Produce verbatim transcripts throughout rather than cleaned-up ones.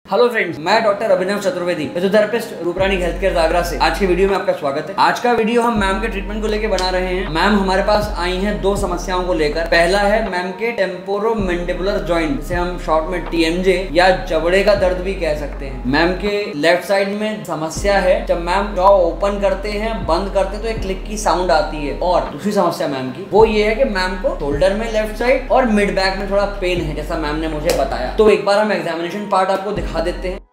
Hello friends, मैं doctor Abhinav Chaturvedi, physiotherapist Rooprani health care Agra से। आज के वीडियो में आपका स्वागत है। आज का वीडियो हम मैम के ट्रीटमेंट को लेकर बना रहे हैं। मैम हमारे पास आई हैं दो समस्याओं को लेकर। पहला है मैम के टेम्पोरोमैंडिबुलर जॉइंट, जिसे हम शॉर्ट में टीएमजे या जबड़े का दर्द भी कह सकते हैं। मैम के लेफ्ट साइड में समस्या है, जब मैम जॉ ओपन करते हैं बंद करते हैं तो एक क्लिक की साउंड आती है। और दूसरी समस्या मैम की वो ये है कि मैम को शोल्डर में लेफ्ट साइड और मिड बैक में थोड़ा पेन है, जैसा मैम ने मुझे बताया। तो एक बार हम एग्जामिनेशन पार्ट आपको दिखा देते हैं।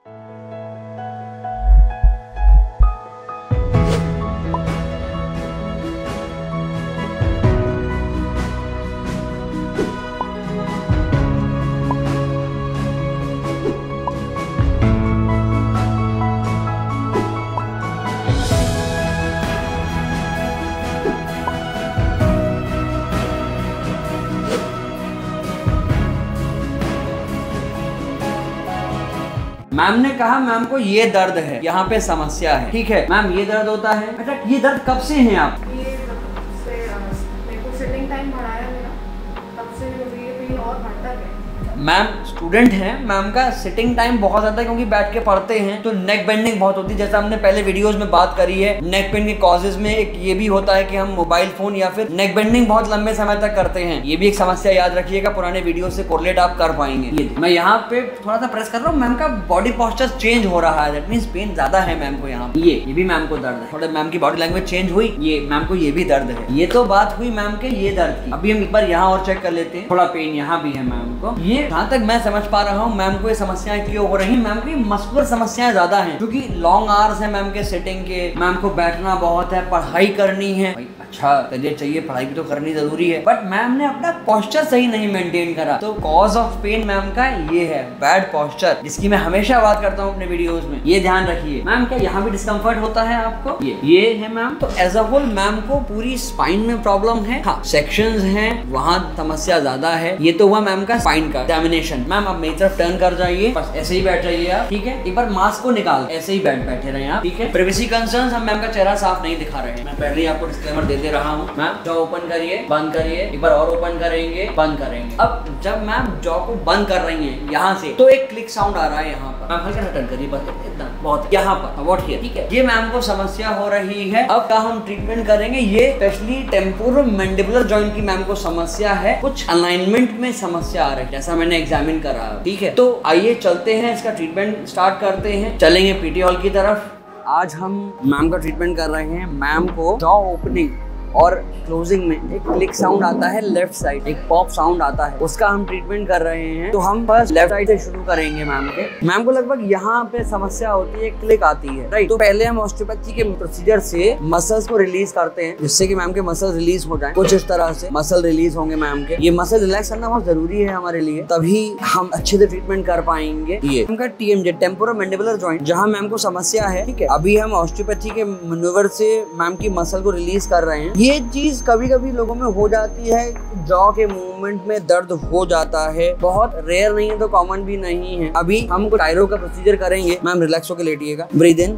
मैम ने कहा मैम को ये दर्द है, यहाँ पे समस्या है। ठीक है मैम, ये दर्द होता है। अच्छा, ये दर्द कब से है आप? ये से मेरे को सिटिंग टाइम बढ़ाया मेरा, तब से ये पेन और बढ़ता है। मैम स्टूडेंट हैं, मैम का सिटिंग टाइम बहुत ज्यादा है क्योंकि बैठ के पढ़ते हैं तो नेक बेंडिंग बहुत होती है। जैसा हमने पहले वीडियोस में बात करी है, नेक पेन के कॉजेज में एक ये भी होता है कि हम मोबाइल फोन या फिर नेक बेंडिंग बहुत लंबे समय तक करते हैं। ये भी एक समस्या, याद रखिएगा, पुराने वीडियो से कोरिलेट आप कर पाएंगे। ये मैं यहाँ पे थोड़ा सा प्रेस कर रहा हूँ, मैम का बॉडी पोस्चर चेंज हो रहा है, दैट मींस पेन ज्यादा है मैम को यहाँ। ये ये भी मैम को दर्द है, थोड़ा मैम की बॉडी लैंग्वेज चेंज हुई, ये मैम को ये भी दर्द है। ये तो बात हुई मैम के ये दर्द की। अभी हम एक बार यहाँ और चेक कर लेते हैं। थोड़ा पेन यहाँ भी है मैम को। ये जहाँ तक मैं समझ पा रहा हूँ मैम को ये समस्याएं क्यों हो रही हैं। मैम की मस्कुलर समस्याएं ज्यादा हैं क्योंकि लॉन्ग आवर्स है मैम के सिटिंग के। मैम को बैठना बहुत है, पढ़ाई करनी है। अच्छा करियर चाहिए, पढ़ाई भी तो करनी जरूरी है, बट मैम ने अपना पोस्चर सही नहीं मेंटेन करा। तो कॉज ऑफ पेन मैम का ये है बैड पोस्चर, जिसकी मैं हमेशा बात करता हूँ अपने वीडियोस में। ये ध्यान रखिए। मैम क्या यहाँ भी डिस्कम्फर्ट होता है आपको? ये ये है मैम। तो एज अ होल मैम को पूरी स्पाइन में प्रॉब्लम है। हाँ, सेक्शंस हैं वहाँ समस्या ज्यादा है। ये तो हुआ मैम का स्पाइन का एग्जामिनेशन। मैम अब मेरी तरफ टर्न कर जाइए, बस ऐसे ही बैठ जाइए आप। ठीक है, एक बार मास्क को निकाल, ऐसे ही बैठ बैठे रहे आप। ठीक है, प्राइवेसी कंसर्न्स, हम मैम का चेहरा साफ नहीं दिखा रहे हैं। मैं पहले ही आपको डिस्क्लेमर दे दे रहा हूँ। मैम जॉ ओपन करिए, बंद करिए, एक बार और ओपन करेंगे, बंद करेंगे। अब जब मैम जॉ को बंद कर रही हैं यहाँ से, तो एक क्लिक साउंड आ रहा है यहाँ पर। मैम हल्का सा टर्न करिए, बस इतना बहुत, यहाँ पर अबाउट हियर। ठीक है, ये मैम को समस्या हो रही है। अब क्या हम ट्रीटमेंट करेंगे? ये स्पेशली टेम्पोरोमैंडिबुलर जॉइंट की मैम को समस्या है। कुछ अलाइनमेंट में समस्या आ रही है, जैसा मैंने एग्जामिन करा। ठीक है, तो आइए चलते हैं, इसका ट्रीटमेंट स्टार्ट करते हैं। चलेंगे पीटी हॉल की तरफ। आज हम मैम का ट्रीटमेंट कर रहे हैं। मैम को जॉ ओपनिंग और क्लोजिंग में एक क्लिक साउंड आता है लेफ्ट साइड, एक पॉप साउंड आता है, उसका हम ट्रीटमेंट कर रहे हैं। तो हम फर्स्ट लेफ्ट साइड से शुरू करेंगे। मैम के मैम को लगभग यहाँ पे समस्या होती है, क्लिक आती है, राइट। तो पहले हम ऑस्टियोपैथी के प्रोसीजर से मसल्स को रिलीज करते हैं, जिससे कि मैम के मसल्स रिलीज हो जाए। कुछ इस तरह से मसल रिलीज होंगे मैम के। ये मसल रिलैक्स करना बहुत जरूरी है हमारे लिए, तभी हम अच्छे से ट्रीटमेंट कर पाएंगे। ये मैम का टीएमजे, टेम्पोरोमैंडिबुलर जॉइंट, जहाँ मैम को समस्या है। ठीक है, अभी हम ऑस्टियोपैथी के मैन्युवर से मैम की मसल को रिलीज कर रहे हैं। ये चीज कभी कभी लोगों में हो जाती है, जॉ के मूवमेंट में दर्द हो जाता है। बहुत रेयर नहीं है तो कॉमन भी नहीं है। अभी हम कायरो का प्रोसीजर करेंगे। मैम रिलैक्स होकर लेटिएगा, ब्रीद इन,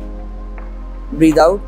ब्रीद आउट।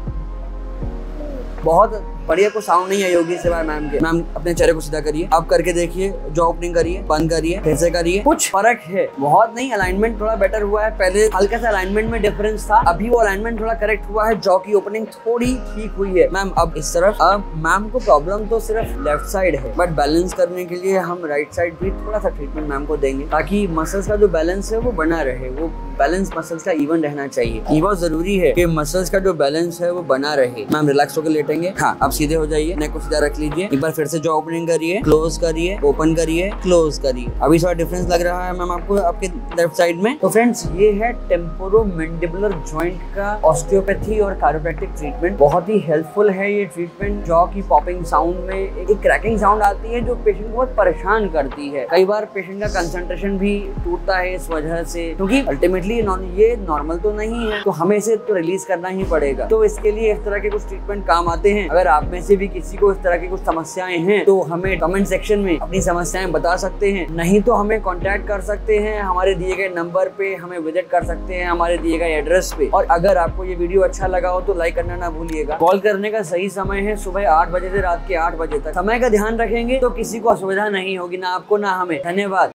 बहुत बढ़िया, को साउंड नहीं है योगी से मैम के। मैम अपने चेहरे को सीधा करिए, अब करके देखिए, जॉ ओपनिंग करिए, बंद करिए, फिर से करिए। कुछ फर्क है, बहुत नहीं, अलाइनमेंट थोड़ा बेटर हुआ है। पहले हल्का सा अलाइनमेंट में डिफरेंस था, अभी वो अलाइनमेंट थोड़ा करेक्ट हुआ है। जॉ की ओपनिंग थोड़ी ठीक हुई है। मैम अब इस तरफ। अब मैम को प्रॉब्लम तो सिर्फ लेफ्ट साइड है, बट बैलेंस करने के लिए हम राइट साइड भी थोड़ा सा ट्रीटमेंट मैम को देंगे, ताकि मसल्स का जो बैलेंस है वो बना रहे। वो बैलेंस मसल्स का इवन रहना चाहिए। ये बहुत जरूरी है कि मसल्स का जो बैलेंस है वो बना रहे। मैम रिलैक्स होकर लेटेंगे। हाँ, अब सीधे हो जाइए, नेक को सीधा रख लीजिए। एक बार फिर से जॉ ओपनिंग करिए, क्लोज करिए, ओपन करिए, क्लोज करिए। अभी थोड़ा डिफरेंस लग रहा है मैम आपको आपके लेफ्ट साइड में। तो फ्रेंड्स, ये है टेम्पोरोमैंडिबुलर जॉइंट का ऑस्टियोपैथी और कायरोप्रैक्टिक ट्रीटमेंट। बहुत ही हेल्पफुल है ये ट्रीटमेंट। जॉ की पॉपिंग साउंड में एक क्रैकिंग साउंड आती है जो पेशेंट को बहुत परेशान करती है। कई बार पेशेंट का कंसंट्रेशन भी टूटता है इस वजह से, क्योंकि अल्टीमेटली ये नॉर्मल तो नहीं है, तो हमें इसे तो रिलीज करना ही पड़ेगा। तो इसके लिए इस तरह के कुछ ट्रीटमेंट काम आते हैं। अगर आप में से भी किसी को इस तरह की कुछ समस्याएं हैं तो हमें कमेंट सेक्शन में अपनी समस्याएं बता सकते हैं, नहीं तो हमें कांटेक्ट कर सकते हैं हमारे दिए गए नंबर पे, हमें विजिट कर सकते हैं हमारे दिए गए एड्रेस पे। और अगर आपको ये वीडियो अच्छा लगा हो तो लाइक करना ना भूलिएगा। कॉल करने का सही समय है सुबह आठ बजे से रात के आठ बजे तक। समय का ध्यान रखेंगे तो किसी को असुविधा नहीं होगी, ना आपको ना हमें। धन्यवाद।